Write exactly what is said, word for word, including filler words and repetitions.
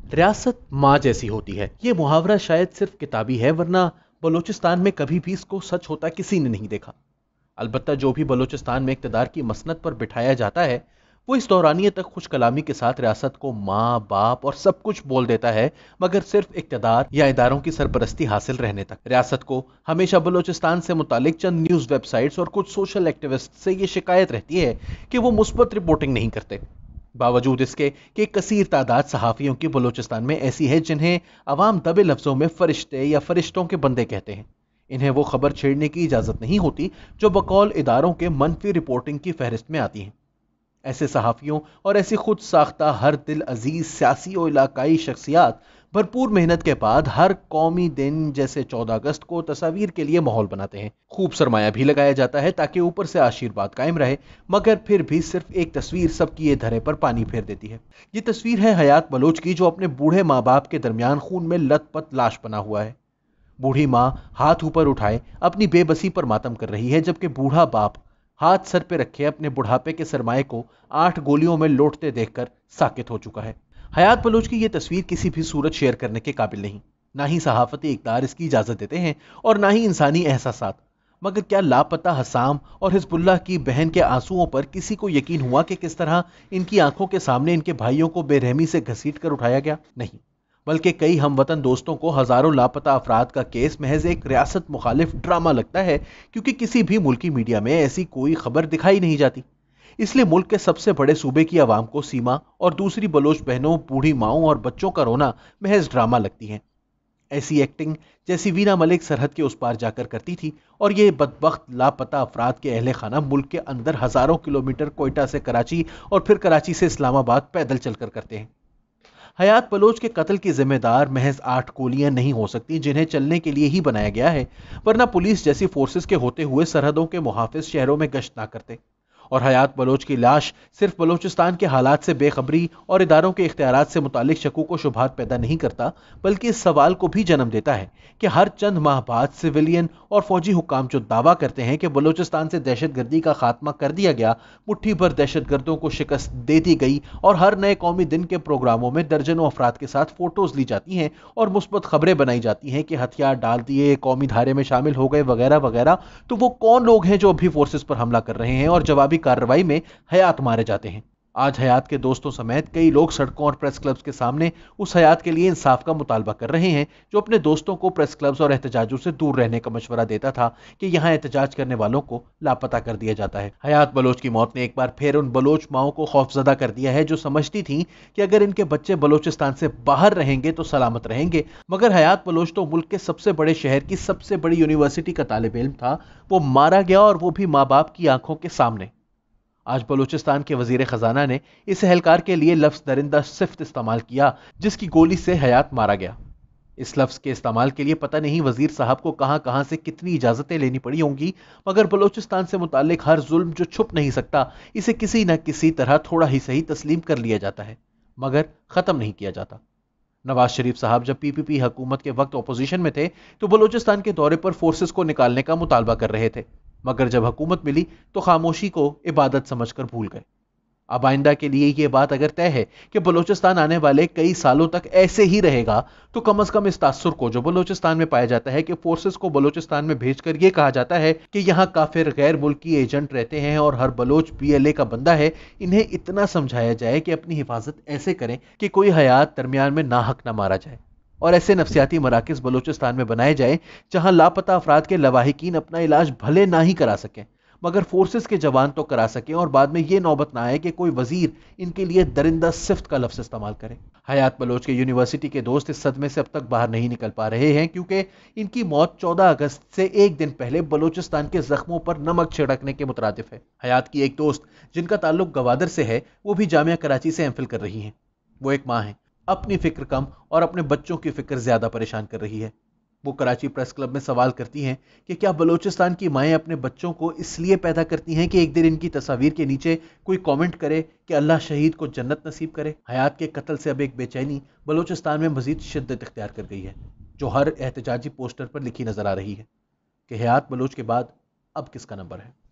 रियासत माँ जैसी होती है, ये मुहावरा शायद सिर्फ किताबी है, वरना बलूचिस्तान में कभी भी इसको सच होता किसी ने नहीं देखा। अलबत्ता जो भी बलूचिस्तान में इक़्तिदार की मसनद पर बिठाया जाता है, वो इस दौरानिये तक खुश कलामी के साथ रियासत को माँ बाप और सब कुछ बोल देता है, मगर सिर्फ इक़्तिदार या इदारों की सरपरस्ती हासिल रहने तक। रियासत को हमेशा बलूचिस्तान से मुतालिक चंद न्यूज़ वेबसाइट्स और कुछ सोशल एक्टिविस्ट से ये शिकायत रहती है कि वो मुस्बत रिपोर्टिंग नहीं करते। बावजूद इसके कि एक कसीर तादाद सहाफ़ियों की बलूचिस्तान में ऐसी है जिन्हें अवाम दबे लफ्ज़ों में फरिश्ते या फरिश्तों के बंदे कहते हैं। इन्हें वो खबर छेड़ने की इजाज़त नहीं होती जो बकौल इदारों के मनफी रिपोर्टिंग की फहरिस्त में आती हैं। ऐसे सहाफ़ियों और ऐसी खुद साख्ता हर दिल अजीज सियासी और इलाकाई शख्सियात भरपूर मेहनत के बाद हर कौमी दिन जैसे चौदह अगस्त को तस्वीर के लिए माहौल बनाते हैं। खूब सरमाया भी लगाया जाता है ताकि ऊपर से आशीर्वाद कायम रहे, मगर फिर भी सिर्फ एक तस्वीर सबकी ये धरे पर पानी फेर देती है। ये तस्वीर है हयात बलोच की, जो अपने बूढ़े माँ बाप के दरमियान खून में लथपथ लाश बना हुआ है। बूढ़ी माँ हाथ ऊपर उठाए अपनी बेबसी पर मातम कर रही है, जबकि बूढ़ा बाप हाथ सर पे रखे अपने बुढ़ापे के सरमाए को आठ गोलियों में लौटते देखकर साकित हो चुका है। हयात बलोच की यह तस्वीर किसी भी सूरत शेयर करने के काबिल नहीं, ना ही सहाफती इक़्तिदार इसकी इजाजत देते हैं और ना ही इंसानी एहसासात। मगर क्या लापता हसाम और हिजबुल्लाह की बहन के आंसुओं पर किसी को यकीन हुआ कि किस तरह इनकी आंखों के सामने इनके भाइयों को बेरहमी से घसीट कर उठाया गया? नहीं, बल्कि कई हमवतन दोस्तों को हजारों लापता अफराद का केस महज एक रियासत मुखालिफ ड्रामा लगता है, क्योंकि किसी भी मुल्की मीडिया में ऐसी कोई खबर दिखाई नहीं जाती। इसलिए मुल्क के सबसे बड़े सूबे की आवाम को सीमा और दूसरी बलोच बहनों, बूढ़ी माओं और बच्चों का रोना महज ड्रामा लगती है। ऐसी एक्टिंग जैसी वीना मलिक सरहद के उस पार जाकर करती थी, और ये बदबख्त लापता अफराद के अहले खाना मुल्क के अंदर हजारों किलोमीटर कोयटा से कराची और फिर कराची से इस्लामाबाद पैदल चलकर करते हैं। हयात बलोच के कत्ल की जिम्मेदार महज आठ गोलियां नहीं हो सकती जिन्हें चलने के लिए ही बनाया गया है, वरना पुलिस जैसी फोर्सेस के होते हुए सरहदों के मुहाफिज शहरों में गश्त ना करते। और हयात बलोच की लाश सिर्फ बलोचिस्तान के हालात से बेखबरी और इदारों के इख्तियारात से मुतालिक शकूक व शुबहात पैदा नहीं करता, बल्कि इस सवाल को भी जन्म देता है कि हर चंद माह बाद सिविलियन और फौजी हुक्काम जो दावा करते हैं कि बलोचिस्तान से दहशत गर्दी का खात्मा कर दिया गया, मुट्ठी भर दहशत गर्दों को शिकस्त दे दी गई, और हर नए कौमी दिन के प्रोग्रामों में दर्जनों अफराद के साथ फोटोज ली जाती हैं और मुस्बत खबरें बनाई जाती हैं कि हथियार डाल दिए, कौमी धारे में शामिल हो गए वगैरह वगैरह, तो वो कौन लोग हैं जो अभी फोर्सेस पर हमला कर रहे हैं और जवाबी कार्रवाई में हयात मारे जाते हैं? आज हयात के दोस्तों समेत कई लोग सड़कों और प्रेस क्लब्स के सामने उस हयात के लिए इंसाफ का मुतालबा कर रहे हैं जो अपने दोस्तों को प्रेस क्लब्स और एहतजाजों से दूर रहने का मशवरा देता था कि यहां एहतजाज करने वालों को लापता कर दिया जाता है। हयात बलोच की मौत ने एक बार फिर उन बलोच माओं को खौफजदा कर दिया है जो समझती थीं कि अगर इनके बच्चे बलोचिस्तान से बाहर रहेंगे तो सलामत रहेंगे। मगर हयात बलोच तो मुल्क के सबसे बड़े शहर की सबसे बड़ी यूनिवर्सिटी का तालिब इल्म था, वो मारा गया, और वो भी माँ बाप की आंखों के सामने। आज बलूचिस्तान के वजीर खजाना ने इस एहलकार के लिए लफ्ज दरिंदा सिफ्त इस्तेमाल किया जिसकी गोली से हयात मारा गया। इस लफ्ज के इस्तेमाल के लिए पता नहीं वजीर साहब को कहां कहां से कितनी इजाजतें लेनी पड़ी होंगी, मगर बलूचिस्तान से मुतालिक हर जुल्म जो छुप नहीं सकता, इसे किसी न किसी तरह थोड़ा ही सही तस्लीम कर लिया जाता है, मगर खत्म नहीं किया जाता। नवाज शरीफ साहब जब पीपीपी हुकूमत के वक्त अपोजिशन में थे तो बलूचिस्तान के दौरे पर फोर्सेस को निकालने का मुतालबा कर रहे थे, मगर जब हुकूमत मिली तो खामोशी को इबादत समझकर भूल गए। अब आइंदा के लिए यह बात अगर तय है कि बलूचिस्तान आने वाले कई सालों तक ऐसे ही रहेगा, तो कम अज कम इस तासुर को जो बलूचिस्तान में पाया जाता है कि फोर्सेस को बलूचिस्तान में भेजकर यह कहा जाता है कि यहां काफिर गैर मुल्की एजेंट रहते हैं और हर बलोच पीएलए का बंदा है, इन्हें इतना समझाया जाए कि अपनी हिफाजत ऐसे करें कि कोई हयात दरमियान में नाहक ना मारा जाए, और ऐसे नफ्सियाती मराकज बलूचिस्तान में बनाए जाए जहां लापता अफराद के लवाहिकीन अपना इलाज भले ना ही करा सकें, मगर फोर्सेस के जवान तो करा सकें, और बाद में यह नौबत ना आए कि कोई वजीर इनके लिए दरिंदा सिफ्त का लफ्ज इस्तेमाल करे। हयात बलोच के यूनिवर्सिटी के दोस्त इस सदमे से अब तक बाहर नहीं निकल पा रहे हैं, क्योंकि इनकी मौत चौदह अगस्त से एक दिन पहले बलूचिस्तान के जख्मों पर नमक छिड़कने के मुतरादिफ है। हयात की एक दोस्त जिनका ताल्लुक गवादर से है, वो भी जामिया कराची से एमफिल कर रही हैं। वो एक माँ है, अपनी फिक्र कम और अपने बच्चों की फिक्र ज्यादा परेशान कर रही है। वो कराची प्रेस क्लब में सवाल करती हैं कि क्या बलूचिस्तान की माएँ अपने बच्चों को इसलिए पैदा करती हैं कि एक दिन इनकी तस्वीर के नीचे कोई कमेंट करे कि अल्लाह शहीद को जन्नत नसीब करे। हयात के कत्ल से अब एक बेचैनी बलूचिस्तान में मजीद शिद्दत इख्तियार कर गई है, जो हर एहतजाजी पोस्टर पर लिखी नजर आ रही है कि हयात बलोच के बाद अब किसका नंबर है।